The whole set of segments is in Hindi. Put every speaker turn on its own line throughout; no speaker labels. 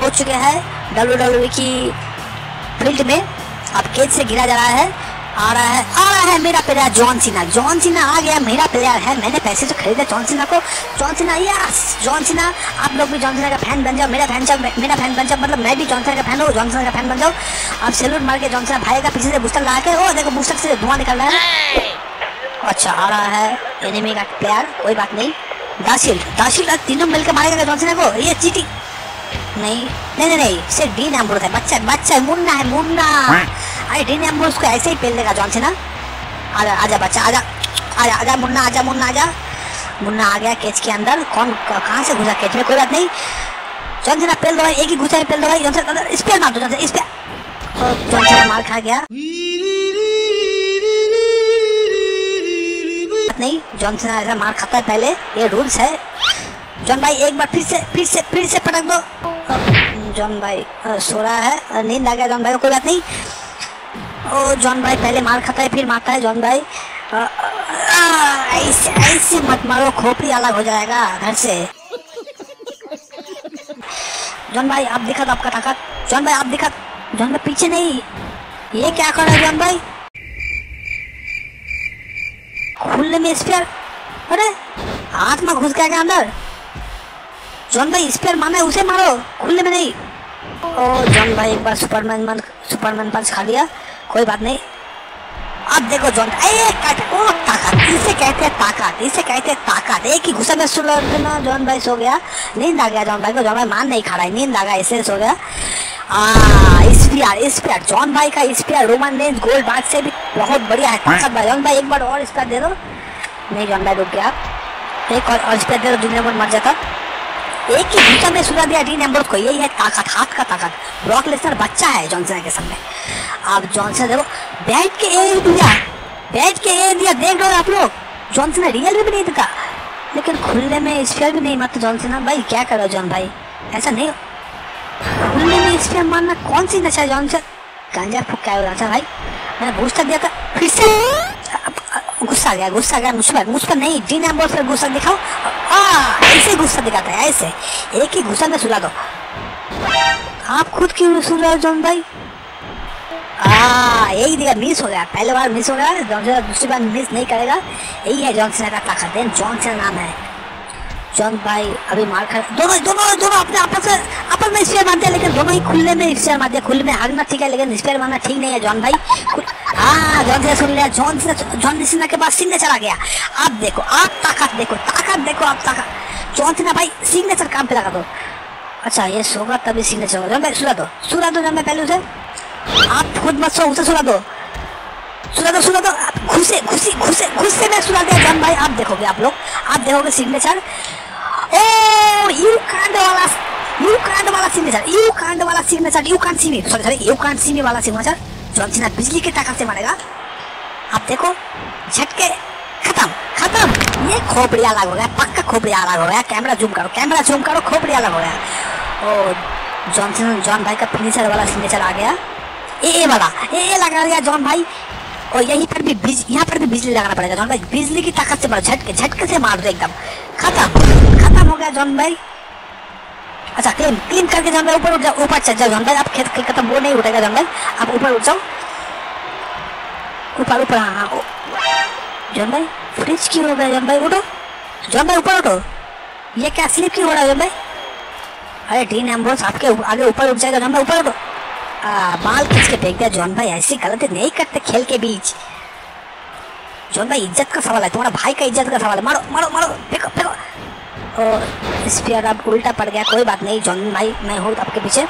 पहुंच चुके हैं WWE की फील्ड में। अब केज से गिरा जा रहा है, आ रहा है मेरा प्लेयर जॉन सीना आ गया, मेरा प्लेयर है, मैंने पैसे से खरीदा जॉन सीना को। John Cena, yes John Cena, आप लोग भी जॉन सीना का फैन बन जाओ, मेरा फैन बन जाओ, मतलब मैं भी जॉन सीना का फैन हूँ, जॉन सीना का फैन बन जाओ। अब सैल्यूट मार के जॉन सीना भागेगा, पीछे से बूस्टर लगा के, ओ देखो बूस्टर से धुआं निकल रहा है। अच्छा आ रहा है एनिमी का प्लेयर, कोई बात नहीं। दाशील तीनों मिलकर मारेगा जॉन सीना को, ये चीटिंग नहीं, सिर्फ डीन एम्ब्रोस है, बच्चा मुन्ना है, मुन्ना। अरे डीन एम्ब्रोस को ऐसे ही पेल देगा जॉन सीना। आजा बच्चा, आजा मुन्ना आ गया केज के अंदर। कहाँ से घुसा केज में, कोई बात नहीं। जॉन सीना पेल दो भाई, एक ही घुसा पेल दो भाई। जॉन सीना इस पे मार दो, जॉन सीना मार खा गया। नहीं, जॉन सीना ऐसा मार खाता है पहले, ये रूल्स है। जॉन भाई एक बार फिर से पटक दो। जॉन भाई सो रहा है, नींद आ गया जॉन भाई को, कोई बात नहीं। ओ जॉन भाई पहले मार खाता है फिर मारता है जॉन भाई। ऐसे मत मारो, खोपड़ी अलग हो जाएगा घर से। जॉन भाई आप दिखा दो आपका ताकत, जॉन भाई आप दिखा। जॉन भाई पीछे नहीं, ये क्या कर रहा है जॉन भाई? खुले में स्पेयर, अरे हाथ में घुस गया क्या अंदर? जॉन भाई स्पेयर मारना है उसे मारो, खुले में नहीं। ओ जॉन भाई एक बार सुपरमैन पंच खा लिया, कोई बात नहीं। अब देखो जॉन, ताकत, इसे कहते हैं ताकत। एक ही घुसा में जॉन भाई सो गया, नींद आ गया जॉन भाई को। जॉन भाई मान नहीं खा रहा है, नींद आ गया इसलिए सो गया। स्पेयर जॉन भाई का स्पेयर रोमन रेंज गोल्ड बाग से भी बहुत बढ़िया है, ताकत भाई। जॉन भाई एक बार और स्पेयर दे दो। नहीं जॉन भाई रुक गया, एक और स्पेयर दे दो, डीन एम्ब्रोस मर जाता। एक ही घुसा में सुला दिया डीन एम्ब्रोस को, यही है ताकत, हाथ का ताकत। ब्रॉक लेसनर बच्चा है जॉन सीना के सामने। अब जॉन सीना देखो बैठ के ए दिया, देख रहे हो आप लोग। जॉन सीना रियल में भी नहीं दिखा, लेकिन खुले में स्पेयर भी नहीं मारता जॉन सीना। भाई क्या करो जॉन भाई, ऐसा नहीं, खुले में स्पेयर मारना कौन सी नशा है जॉन से? गांजा फूक क्या हो रहा था भाई? मैंने बूस्टर दिया था, फिर से गुस्सा गया मुझ पर नहीं। डीन एम्ब्रोस पर गुस्सा दिखाओ, ऐसे गुस्सा दिखाता है, ऐसे एक ही गुस्सा में सुला दो। आप खुद क्यों सुन रहे हो जॉन भाई? यही दिया, मिस हो गया, पहले बार मिस हो गया, जॉन सीना दूसरी बार मिस नहीं करेगा। यही है जॉन सीना का ताकत, जॉन सीना नाम है। जॉन भाई अभी मार खा, दोनों अपने आपस में स्पेयर मारते हैं, लेकिन दोनों ही खुले में स्पेयर मारते हैं। खुले में हारना ठीक है, लेकिन स्पेयर मारना ठीक नहीं है जॉन भाई। जॉन सीना सुन लिया, जॉन सीना के बाद सिग्नेचर आ गया। आप देखो, आप ताकत देखो आप ताकत। जॉन सीना भाई सिग्नेचर काम पे लगा दो। अच्छा ये सोगा तभी सिग्नेचर होगा। जॉन भाई सुला दो जॉन भाई पहले उसे, आप खुद मत सो, उसे सुला दो। घुसे में सुला दिया जॉन भाई। आप देखोगे सिग्नेचर। ओ यू कांड वाला सिग्नेचर जॉन सीना बिजली के ताकत से मारेगा। आप देखो झटके, खत्म। ये खोपड़ी अलग हो गया, पक्का खोपड़ी अलग हो गया। कैमरा जूम करो, खोपड़ी अलग हो गया। ओ जॉन भाई का फिनिशर वाला सिग्नेचर आ गया। ए लगा दिया जॉन भाई। और यहाँ पर भी बिजली लगाना पड़ेगा जॉन भाई, बिजली की ताकत से मारो, झटके से मार दो एकदम। खत्म हो गया जॉन भाई। अच्छा क्लीन करके जॉन भाई ऊपर चल जाओ जॉन भाई। आप खेत खत्म, वो नहीं उठेगा जॉन भाई, आप ऊपर उठ जाओ, ऊपर। हाँ जॉन भाई फ्रिज क्यों हो गया जॉन भाई? उठो जॉन भाई, ऊपर उठो। ये क्या स्लिप क्यों हो रहा है जॉन भाई? अरे डीन एम्ब्रोस आपके आगे ऊपर उठ जाएगा जॉन भाई, ऊपर उठो। बाल खींच के फेंक दिया जॉन भाई, ऐसी गलती नहीं करते खेल के बीच। जॉन भाई इज्जत का सवाल है, तुम्हारा भाई का इज्जत का सवाल है। मारो, फेंको। और स्पेयर अब उल्टा पड़ गया, कोई बात नहीं जॉन भाई, मैं हूँ आपके पीछे,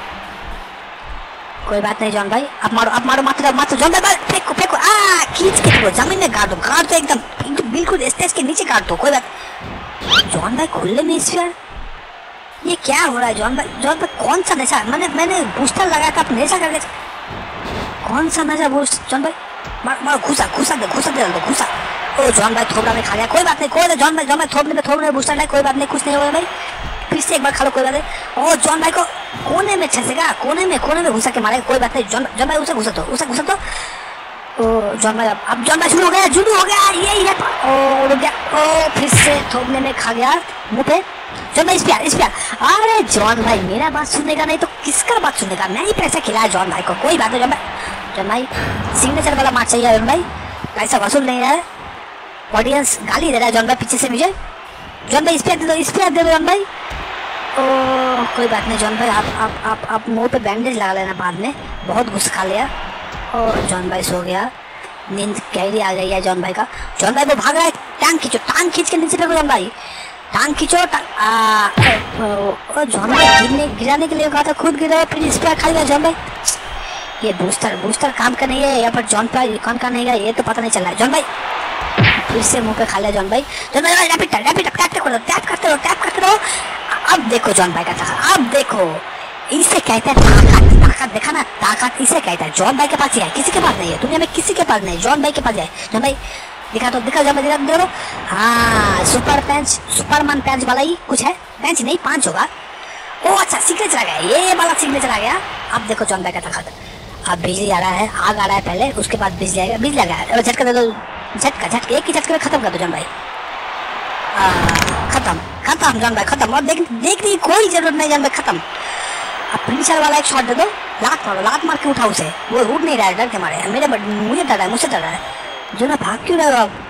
कोई बात नहीं जॉन भाई। अब मारो मत जॉन भाई, फेंको। खींच के फेंको, जमीन में गाड़ दो एकदम बिल्कुल स्टेज के नीचे गाड़ दो, कोई बात। जॉन भाई खुले में स्पेयर, ये क्या हो रहा है जॉन भाई? कौन सा नशा? मैंने बूस्टर लगाया था, आप नशा कर गए। कौन सा नशा बूस्ट जॉन भाई? मारो, घुसा दे। ओ जॉन भाई थोबड़ा में खा गया, कोई बात नहीं। जॉन भाई थोबड़े में बूस्टर है, कोई बात नहीं, कुछ नहीं होगा भाई। फिर से एक बार खा लो, कोई बात नहीं। ओ जॉन भाई को कोने में छसेगा, कोने में घुसा के मारेगा, कोई बात नहीं। जॉन भाई उसे घुसा दो। ओ जॉन भाई अब जॉन भाई शुरू हो गया, यही है। ओ रुक गया, ओ फिर से थोबने में खा गया मुँह पे। जॉन भाई इस पे अरे जॉन भाई मेरा बात सुनेगा नहीं तो किसका बात सुनेगा? मैं ही पैसा खिलाया जॉन भाई को, कोई बात नहीं। जॉन भाई सिग्नेचर वाला मार चाहिए जॉन भाई, पैसा वसूल नहीं रहा है। ऑडियंस गाली दे रहा है जॉन भाई पीछे से मुझे। जॉन भाई इस पे दे दो जॉन भाई। ओ कोई बात नहीं जॉन भाई, आप मुंह पे बैंडेज लगा लेना बाद में, बहुत गुस्सा खा लिया। और जॉन भाई सो गया, नींद गहरी आ गई है जॉन भाई का। जॉन भाई वो भाग रहा है, टांग खींच के नीचे फेंको जॉन भाई, टांग खींचो। जॉन भाई गिराने के लिए कहा था, खुद गिरा फिर स्पेयर खा लिया जॉन भाई। ये बूस्टर काम का नहीं है या फिर जॉन भाई काम का नहीं है, ये तो पता नहीं चल रहा है। जॉन भाई फिर से मुंह पे खा लिया जॉन भाई। जॉन भाई रैपिड टैप करते रहो। अब देखो जॉन भाई का ताकत, अब देखो इसे कहते हैं ताकत देखा ना, ताकत इसे कहता है। जॉन भाई के पास ही है, किसी के पास नहीं है, दुनिया में किसी के पास नहीं, जॉन भाई के पास है। जॉन भाई दिखा जॉन भाई दिखा। हाँ सुपरमैन पैंच वाला ही कुछ है, पैंच नहीं 5 होगा। ओ अच्छा सिग्नेचर आ गया, ये वाला सिग्नेचर आ गया। अब देखो जॉन भाई का ताकत। अब बिजली आ रहा है, आग आ रहा है पहले, उसके बाद बिजली आएगा। बिजली आ गया, झटका दे दो, झटका एक ही झटके में खत्म कर दो जॉन भाई। खत्म जॉन भाई खत्म। और देखने की कोई जरूरत नहीं जॉन भाई, खत्म। अब फिनिशर वाला एक शॉट दे दो, लात मार के उठाओ उसे, वो उठ नहीं रहा है डर के मारे। मुझे डर रहा है, मुझसे डर रहा है। जो ना भाग क्यों रहे हो आप?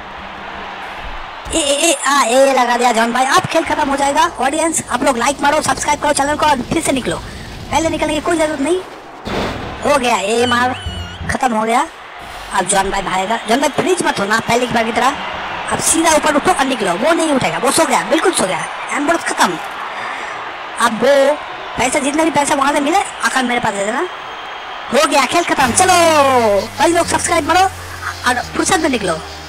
ए लगा दिया जॉन भाई। अब खेल खत्म हो जाएगा। ऑडियंस आप लोग लाइक मारो, सब्सक्राइब करो चैनल को और फिर से निकलो, पहले निकलने की कोई जरूरत नहीं। हो गया ए मार, खत्म हो गया। अब जॉन भाई भागेगा। जॉन भाई फ्रिज मत होना पहले की बार की तरह, अब सीधा ऊपर उठो और निकलो। वो नहीं उठेगा, वो सो गया, बिल्कुल सो गया। एम्बुलेंस खत्म। अब वो पैसा जितना भी पैसा वहां से मिले आकर मेरे पास दे देना। हो गया खेल खत्म। चलो भाई लोग सब्सक्राइब करो और फुर्सत में निकलो।